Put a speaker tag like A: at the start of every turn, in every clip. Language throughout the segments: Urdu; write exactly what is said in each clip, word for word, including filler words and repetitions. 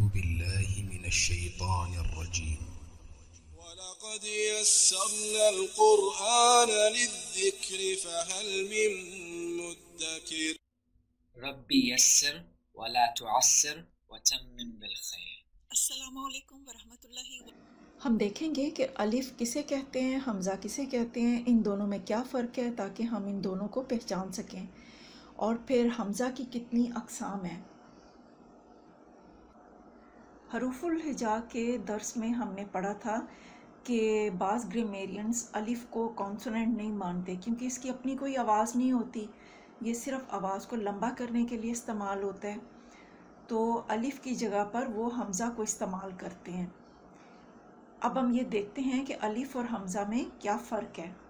A: بالله من الشيطان الرجيم
B: ولقد يسرنا القرآن للذكر فهل من مدكر
C: ربی یسر ولا تعسر وتمم بالخیر۔
D: السلام علیکم ورحمۃ اللہ وبرکاتہ۔
E: ہم دیکھیں گے کہ الف کسے کہتے ہیں، حمزہ کسے کہتے ہیں، ان دونوں میں کیا فرق ہے تاکہ ہم ان دونوں کو پہچان سکیں، اور پھر حمزہ کی کتنی اقسام ہیں۔ حروف الہجا کے درس میں ہم نے پڑھا تھا کہ بعض گرامیرینز الف کو کانسوننٹ نہیں مانتے کیونکہ اس کی اپنی کوئی آواز نہیں ہوتی، یہ صرف آواز کو لمبا کرنے کے لیے استعمال ہوتا ہے، تو الف کی جگہ پر وہ حمزہ کو استعمال کرتے ہیں۔ اب ہم یہ دیکھتے ہیں کہ الف اور حمزہ میں کیا فرق ہے۔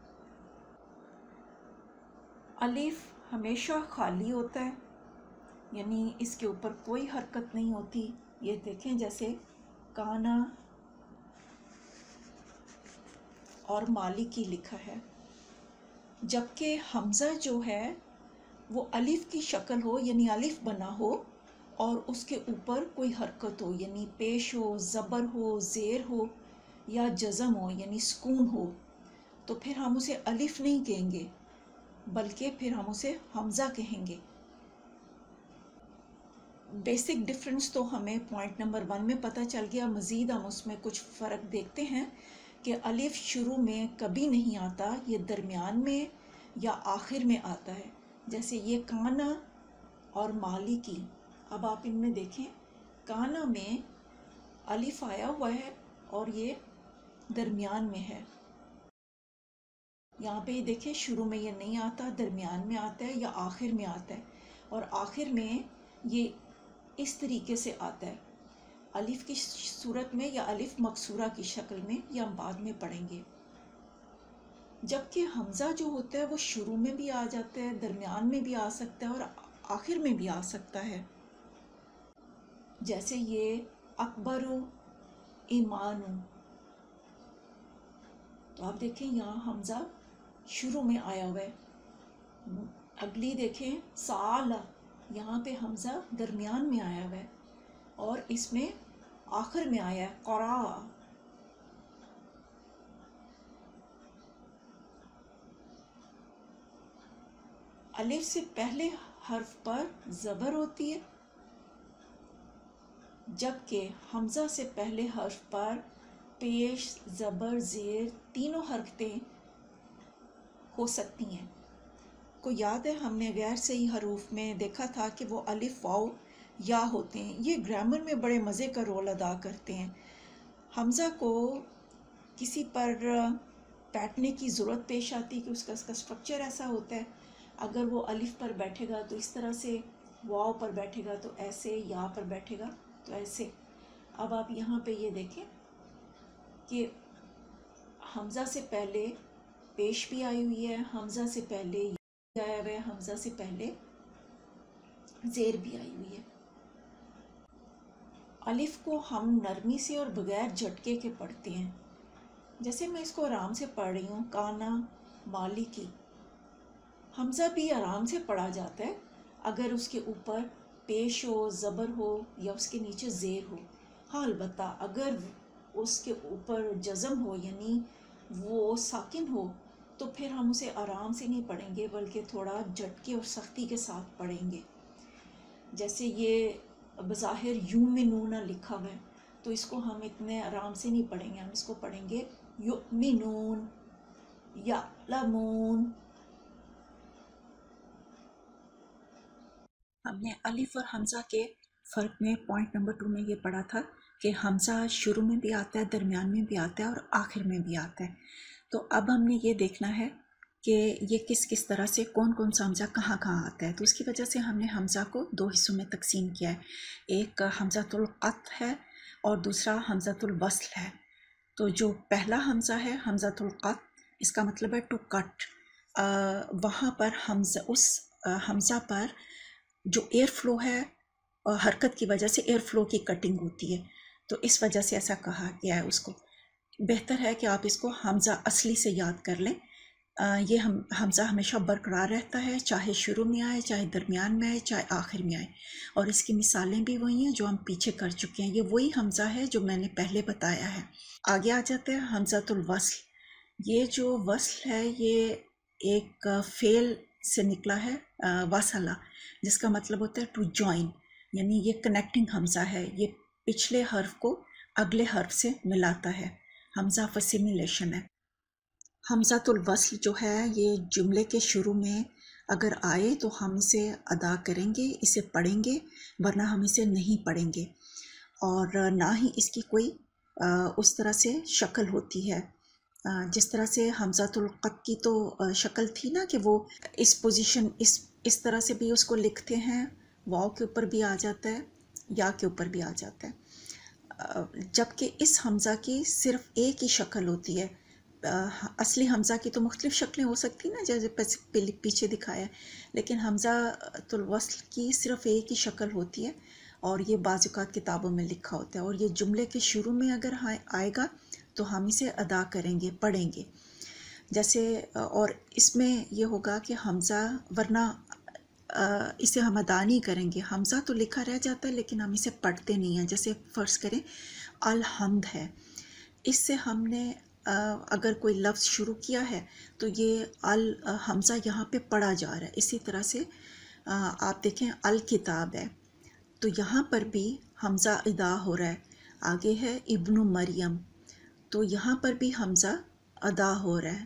E: الف ہمیشہ خالی ہوتا ہے، یعنی اس کے اوپر کوئی حرکت نہیں ہوتی، یہ دیکھیں جیسے کانا اور مالکی لکھا ہے، جبکہ حمزہ جو ہے وہ الف کی شکل ہو، یعنی الف بنا ہو اور اس کے اوپر کوئی حرکت ہو، یعنی پیش ہو، زبر ہو، زیر ہو یا جزم ہو، یعنی سکون ہو، تو پھر ہم اسے الف نہیں کہیں گے بلکہ پھر ہم اسے حمزہ کہیں گے۔ بیسک ڈفرنس تو ہمیں پوائنٹ نمبر ون میں پتہ چل گیا، مزید ہم اس میں کچھ فرق دیکھتے ہیں کہ الف شروع میں کبھی نہیں آتا، یہ درمیان میں یا آخر میں آتا ہے، جیسے یہ کانا اور مالکی۔ اب آپ ان میں دیکھیں، کانا میں الف آیا ہوا ہے اور یہ درمیان میں ہے، یہاں پہ دیکھیں شروع میں یہ نہیں آتا، درمیان میں آتا ہے یا آخر میں آتا ہے، اور آخر میں یہ اس طریقے سے آتا ہے الف کی صورت میں یا الف مکسورہ کی شکل میں، یہ ہم بعد میں پڑھیں گے۔ جبکہ حمزہ جو ہوتا ہے وہ شروع میں بھی آ جاتا ہے، درمیان میں بھی آ سکتا ہے اور آخر میں بھی آ سکتا ہے، جیسے یہ اکبر ایمان۔ تو آپ دیکھیں یہاں حمزہ شروع میں آیا ہوا ہے۔ اگلی دیکھیں سال، یہاں پہ حمزہ درمیان میں آیا ہوا ہے اور اس میں آخر میں آیا ہے قرا۔ الف سے پہلے حرف پر زبر ہوتی ہے، جبکہ حمزہ سے پہلے حرف پر پیش، زبر، زیر تینوں حرکتیں ہو سکتی ہیں۔ کو یاد ہے ہم نے غیر صحیح حروف میں دیکھا تھا کہ وہ الف، واو، یا ہوتے ہیں، یہ گرامر میں بڑے مزے کا رول ادا کرتے ہیں۔ حمزہ کو کسی پر بیٹھنے کی ضرورت پیش آتی کہ اس کا اس کا سٹرکچر ایسا ہوتا ہے، اگر وہ الف پر بیٹھے گا تو اس طرح سے، واو پر بیٹھے گا تو ایسے، یا پر بیٹھے گا تو ایسے۔ اب آپ یہاں پہ یہ دیکھیں کہ حمزہ سے پہلے پیش بھی آئی ہوئی ہے، حمزہ سے پہلے یہ آیا ہوا ہے، حمزہ سے پہلے زیر بھی آئی ہوئی ہے۔ الف کو ہم نرمی سے اور بغیر جھٹکے کے پڑھتے ہیں، جیسے میں اس کو آرام سے پڑھ رہی ہوں، کانا مالکی۔ حمزہ بھی آرام سے پڑھا جاتا ہے اگر اس کے اوپر پیش ہو، زبر ہو یا اس کے نیچے زیر ہو۔ ہاں البتہ اگر اس کے اوپر جزم ہو، یعنی وہ ساکن ہو، تو پھر ہم اسے آرام سے نہیں پڑھیں گے بلکہ تھوڑا جھٹکے اور سختی کے ساتھ پڑھیں گے۔ جیسے یہ بظاہر یومنون لکھا ہوا ہے تو اس کو ہم اتنے آرام سے نہیں پڑھیں گے، ہم اس کو پڑھیں گے یؤمنون، یعلمون۔ ہم نے الف اور حمزہ کے فرق میں پوائنٹ نمبر ٹو میں یہ پڑھا تھا کہ حمزہ شروع میں بھی آتا ہے، درمیان میں بھی آتا ہے اور آخر میں بھی آتا ہے۔ تو اب ہم نے یہ دیکھنا ہے کہ یہ کس کس طرح سے، کون کون سا حمزہ کہاں کہاں آتا ہے۔ تو اس کی وجہ سے ہم نے حمزہ کو دو حصوں میں تقسیم کیا ہے، ایک حمزۃ القطع ہے اور دوسرا حمزۃ الوصل ہے۔ تو جو پہلا حمزہ ہے حمزۃ القطع، اس کا مطلب ہے ٹو کٹ، وہاں پر حمزہ اس حمزہ پر جو ایئر فلو ہے، حرکت کی وجہ سے ایئر فلو کی کٹنگ ہوتی ہے، تو اس وجہ سے ایسا کہا گیا ہے۔ اس کو بہتر ہے کہ آپ اس کو حمزہ اصلی سے یاد کر لیں، آ، یہ ہم حمزہ ہمیشہ برقرار رہتا ہے، چاہے شروع میں آئے، چاہے درمیان میں آئے، چاہے آخر میں آئے، اور اس کی مثالیں بھی وہی ہیں جو ہم پیچھے کر چکے ہیں۔ یہ وہی حمزہ ہے جو میں نے پہلے بتایا ہے۔ آگے آ جاتے ہیں حمزۃ الوصل۔ یہ جو وصل ہے یہ ایک فعل سے نکلا ہے، وصلہ، جس کا مطلب ہوتا ہے ٹو جوائن، یعنی یہ کنیکٹنگ حمزہ ہے، یہ پچھلے حرف کو اگلے حرف سے ملاتا ہے، حمزہ آف اسیمیلیشن ہے۔ حمزۃ الوصل جو ہے یہ جملے کے شروع میں اگر آئے تو ہم اسے ادا کریں گے، اسے پڑھیں گے، ورنہ ہم اسے نہیں پڑھیں گے، اور نہ ہی اس کی کوئی آ، اس طرح سے شکل ہوتی ہے۔ آ، جس طرح سے حمزۃ القط کی تو آ، شکل تھی نا کہ وہ اس پوزیشن اس اس طرح سے بھی اس کو لکھتے ہیں، واو کے اوپر بھی آ جاتا ہے، یا کے اوپر بھی آ جاتا ہے، آ، جبکہ اس حمزہ کی صرف ایک ہی شکل ہوتی ہے۔ آ، اصلی حمزہ کی تو مختلف شکلیں ہو سکتی ہیں جیسے پس- پیچھے دکھایا ہے، لیکن حمزہ الوصل کی صرف ایک ہی شکل ہوتی ہے، اور یہ بعض اوقات کتابوں میں لکھا ہوتا ہے، اور یہ جملے کے شروع میں اگر آئے گا تو ہم اسے ادا کریں گے، پڑھیں گے۔ جیسے اور اس میں یہ ہوگا کہ حمزہ، ورنہ آ، اسے ہم ادا نہیں کریں گے، حمزہ تو لکھا رہ جاتا ہے لیکن ہم اسے پڑھتے نہیں ہیں۔ جیسے فرض کریں الحمد ہے، اس سے ہم نے آ، اگر کوئی لفظ شروع کیا ہے تو یہ ال حمزہ یہاں پہ پڑھا جا رہا ہے۔ اسی طرح سے آ، آپ دیکھیں الکتاب ہے تو یہاں پر بھی حمزہ ادا ہو رہا ہے۔ آگے ہے ابن مریم، تو یہاں پر بھی حمزہ ادا ہو رہا ہے۔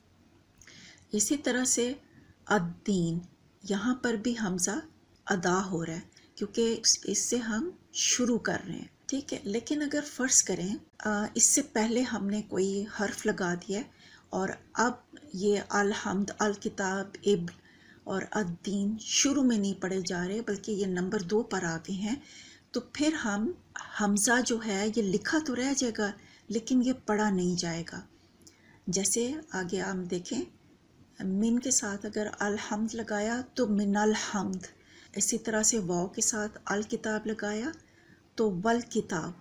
E: اسی طرح سے الدین، یہاں پر بھی حمزہ ادا ہو رہا ہے کیونکہ اس سے ہم شروع کر رہے ہیں، ٹھیک ہے۔ لیکن اگر فرض کریں آ، اس سے پہلے ہم نے کوئی حرف لگا دیا ہے اور اب یہ الحمد، الکتاب، ابن اور الدین شروع میں نہیں پڑھے جا رہے بلکہ یہ نمبر دو پر آ گئے ہیں، تو پھر ہم حمزہ جو ہے یہ لکھا تو رہ جائے گا لیکن یہ پڑھا نہیں جائے گا۔ جیسے آگے ہم دیکھیں من کے ساتھ اگر الحمد لگایا تو من الحمد، اسی طرح سے واو کے ساتھ الکتاب لگایا تو والکتاب،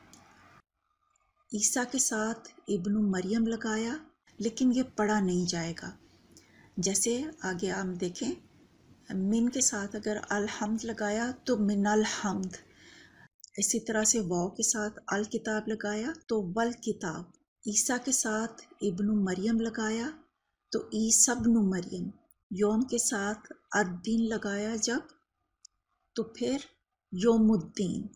E: عیسیٰ کے ساتھ ابن مریم لگایا لیکن یہ پڑھا نہیں جائے گا۔ جیسے آگے ہم دیکھیں من کے ساتھ اگر الحمد لگایا تو من الحمد، اسی طرح سے واو کے ساتھ الکتاب لگایا تو والکتاب، عیسیٰ کے ساتھ ابن مریم لگایا تو عیسی ابن مریم، یوم کے ساتھ الدین لگایا جب تو پھر یوم الدین۔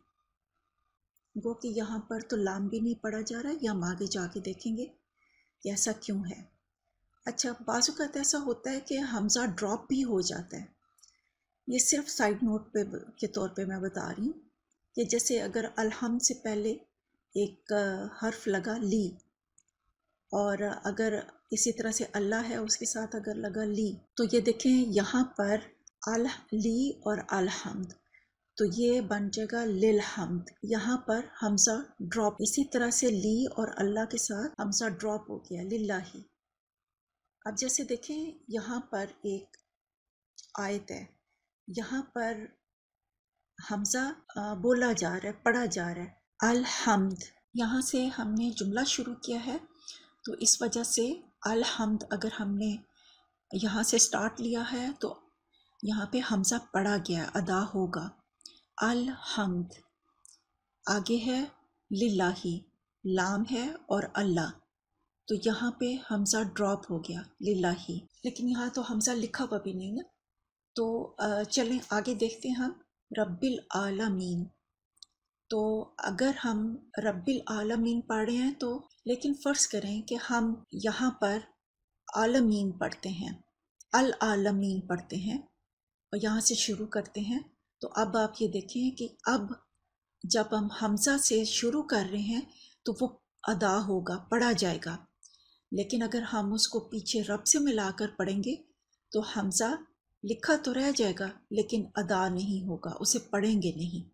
E: گو کہ یہاں پر تو لام بھی نہیں پڑھا جا رہا ہے، یہ ہم آگے جا کے دیکھیں گے کہ ایسا کیوں ہے۔ اچھا، بعض اوقات ایسا ہوتا ہے کہ حمزہ ڈراپ بھی ہو جاتا ہے، یہ صرف سائیڈ نوٹ پہ کے طور پہ میں بتا رہی ہوں کہ جیسے اگر الحمد سے پہلے ایک حرف لگا لی، اور اگر اسی طرح سے اللہ ہے اس کے ساتھ اگر لگا لی، تو یہ دیکھیں یہاں پر اللی اور الحمد، تو یہ بن جائے گا للحمد، یہاں پر حمزہ ڈراپ، اسی طرح سے لی اور اللہ کے ساتھ حمزہ ڈراپ ہو گیا للہ۔ اب جیسے دیکھیں یہاں پر ایک آیت ہے، یہاں پر حمزہ آ، بولا جا رہا ہے، پڑھا جا رہا ہے الحمد، یہاں سے ہم نے جملہ شروع کیا ہے تو اس وجہ سے الحمد اگر ہم نے یہاں سے سٹارٹ لیا ہے تو یہاں پہ حمزہ پڑھا گیا، ادا ہوگا الحمد۔ آگے ہے للہ، لام ہے اور اللہ، تو یہاں پہ حمزہ ڈراپ ہو گیا للہ، لیکن یہاں تو حمزہ لکھا ہوا بھی نہیں نا، تو چلیں آگے دیکھتے ہیں ہم رب العالمین۔ تو اگر ہم رب العالمین پڑھ رہے ہیں تو لیکن فرض کریں کہ ہم یہاں پر عالمین پڑھتے ہیں، العالمین پڑھتے ہیں اور یہاں سے شروع کرتے ہیں، تو اب آپ یہ دیکھیں کہ اب جب ہم حمزہ سے شروع کر رہے ہیں تو وہ ادا ہوگا، پڑھا جائے گا، لیکن اگر ہم اس کو پیچھے رب سے ملا کر پڑھیں گے تو حمزہ لکھا تو رہ جائے گا لیکن ادا نہیں ہوگا، اسے پڑھیں گے نہیں۔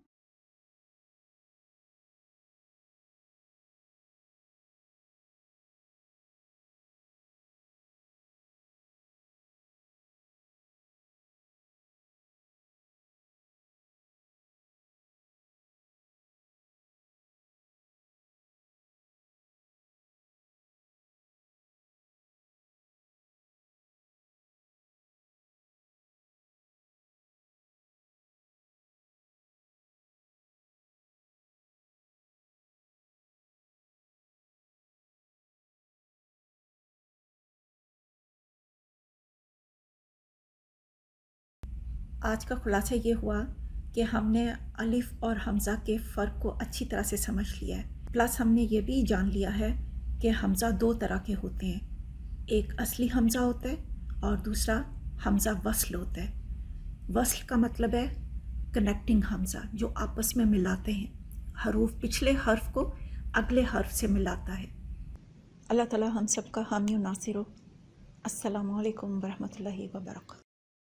E: آج کا خلاصہ یہ ہوا کہ ہم نے الف اور حمزہ کے فرق کو اچھی طرح سے سمجھ لیا ہے، پلس ہم نے یہ بھی جان لیا ہے کہ حمزہ دو طرح کے ہوتے ہیں، ایک اصلی حمزہ ہوتا ہے اور دوسرا حمزہ وصل ہوتا ہے۔ وصل کا مطلب ہے کنیکٹنگ حمزہ، جو آپس میں ملاتے ہیں، حروف پچھلے حرف کو اگلے حرف سے ملاتا ہے۔ اللہ تعالی ہم سب کا حامی و ناصر ہو۔ السلام علیکم ورحمۃ اللہ وبرکاتہ۔